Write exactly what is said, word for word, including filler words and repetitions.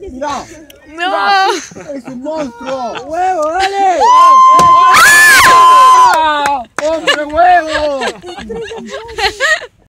Mira. No. Es un monstruo. ¡Huevo, dale! ¡Hombre huevo!